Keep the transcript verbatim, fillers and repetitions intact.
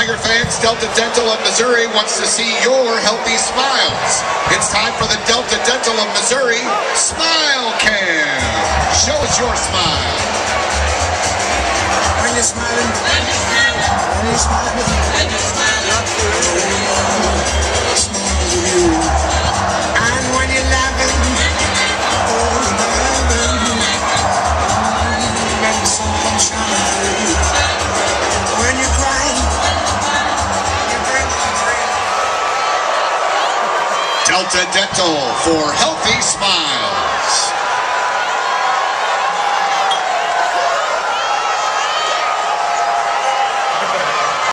Tiger fans, Delta Dental of Missouri wants to see your healthy smiles. It's time for the Delta Dental of Missouri Smile Cam. Show us your smile. When you're smiling, when you're smiling, when you're smiling, when you're smiling, smile with you. And when you're laughing, oh, you're laughing, let the sun come shining through. When you're crying, you bring the rain. Delta Dental for healthy smiles.